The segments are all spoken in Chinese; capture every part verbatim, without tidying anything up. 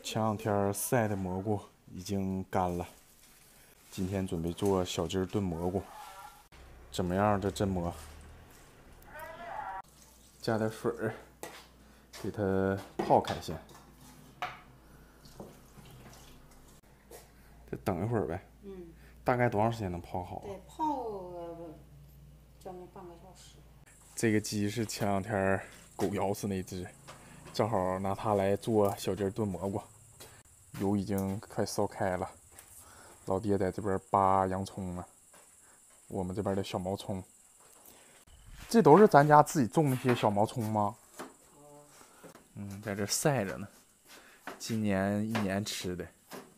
前两天晒的蘑菇已经干了，今天准备做小鸡儿炖蘑菇。怎么样？这榛蘑，加点水儿，给它泡开先。再等一会儿呗。 嗯。大概多长时间能泡好啊？ 得泡个将近半个小时。 这个鸡是前两天狗咬死那只，正好拿它来做小鸡儿炖蘑菇。油已经快烧开了，老爹在这边扒洋葱呢，我们这边的小毛葱。这都是咱家自己种那些小毛葱吗？嗯，在这晒着呢，今年一年吃的。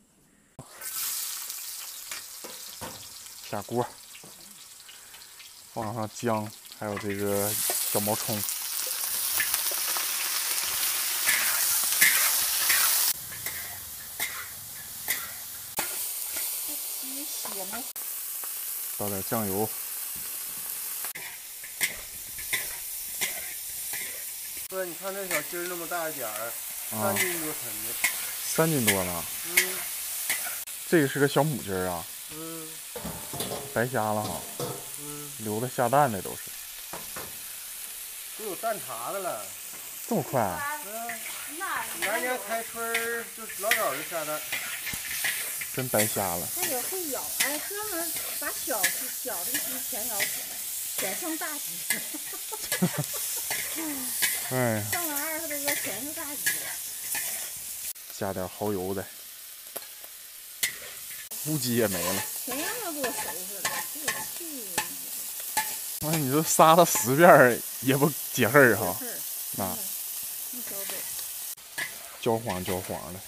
下锅，放上姜，还有这个小毛葱。倒点酱油。 哥，你看这小鸡儿那么大一点儿，三斤多沉的。 三斤多了。 嗯。 这个是个小母鸡儿啊。 嗯。 白瞎了哈。 嗯。 留的下蛋的都是。 都有蛋茶的了。 这么快啊？ 嗯。来年开春就老早就下蛋。 真白瞎了。 这个会咬，哎，专门把小小的鸡全咬死了，全剩大鸡。 哎。 剩了二十多个，全是大鸡了。 加点蚝油的，估计也没了。 全让他给我收拾了，给我气的。 哎，你说杀他十遍也不解恨儿哈。那。 一小嘴。 焦黄焦黄的。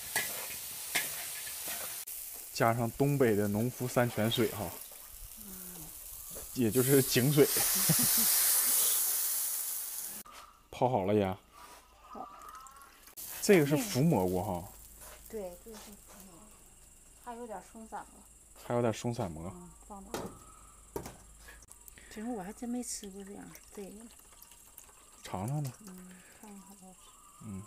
加上东北的农夫山泉水哈，嗯、也就是井水。泡好了呀。 好。 这个是福蘑菇哈。 对，这是福蘑菇，还有点松散蘑。 还有点松散蘑。 嗯，放到。其实我还真没吃过这样这个。 尝尝吧。 嗯，看看好不好吃。 嗯。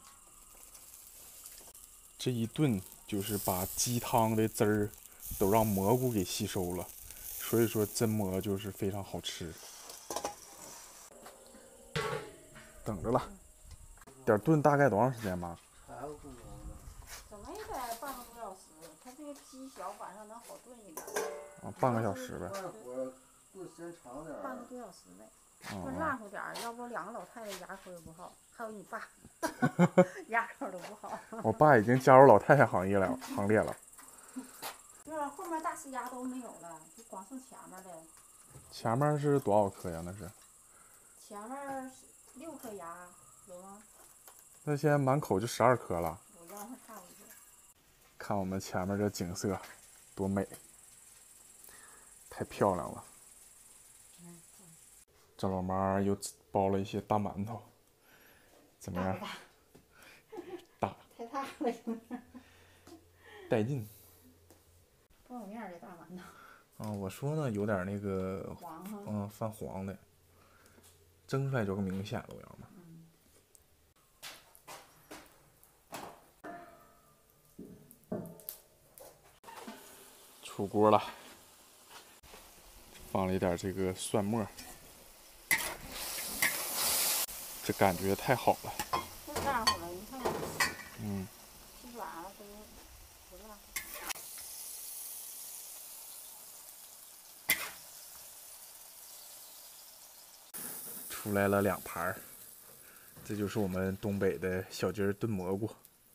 这一炖就是把鸡汤的汁儿都让蘑菇给吸收了，所以说榛蘑就是非常好吃。等着了，点炖大概多长时间吧？ 怎么也得半个多小时，它这个鸡小，晚上能好炖一点。 啊，半个小时呗。 炖时间长点。 半个多小时呗。炖烂乎点儿，要不两个老太太牙口也不好，还有你爸，牙口都不好。 我爸已经加入老太太行业了，行列了。 就是后面大呲牙都没有了，就光剩前面的。 前面是多少颗呀？那是？ 前面六颗牙，有吗？ 那现在满口就十二颗了。 我让他差不多。 看我们前面这景色，多美，太漂亮了。这老妈又包了一些大馒头，怎么样？大。 太大了， 带劲。 方便面的大馒头。 啊，我说呢，有点那个，嗯，泛黄的，蒸出来就更明显了，我要嘛。嗯。出锅了，放了一点这个蒜末。这感觉太好了。 太烂乎了，你看看。 嗯。 鸡爪子都不烂。 出来了两盘儿，这就是我们东北的小鸡儿炖蘑菇，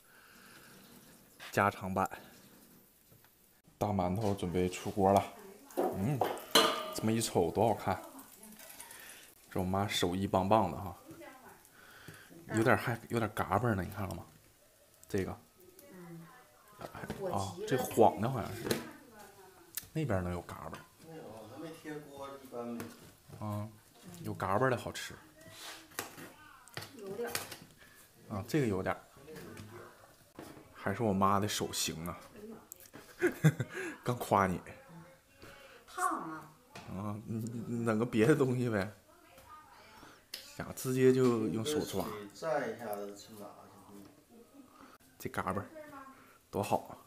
家常版。大馒头准备出锅了，嗯，这么一瞅多好看。这我妈手艺棒棒的哈，有点还有点嘎巴呢，你看了吗？这个。 嗯。 啊，这黄的好像是。那边能有嘎巴？ 没有，咱没贴锅，一般没。 啊，有嘎巴的好吃。 有点。 啊，这个有点。还是我妈的手行啊。刚夸你。 烫啊。 啊，你弄个别的东西呗。想直接就用手抓。 蘸一下子去拿去。 这嘎巴。 多好啊！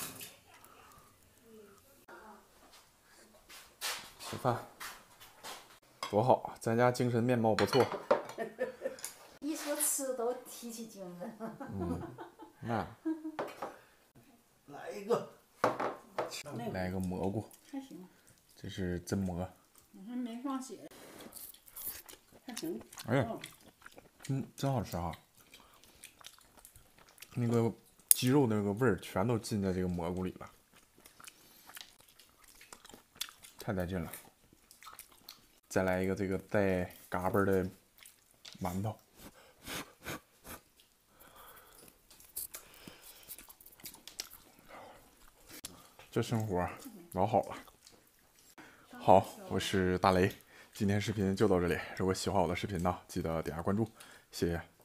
吃饭多好啊！咱家精神面貌不错。 一说吃都提起精神。 嗯，那来一个， 来个蘑菇， 还行， 这是真蘑。 我还没放血。还行。 哎呀，嗯，真好吃啊！那个鸡肉那个味儿全都进在这个蘑菇里了，太带劲了！再来一个这个带嘎巴的馒头，这生活老好了。好，我是大雷，今天视频就到这里。如果喜欢我的视频呢，记得点下关注，谢谢。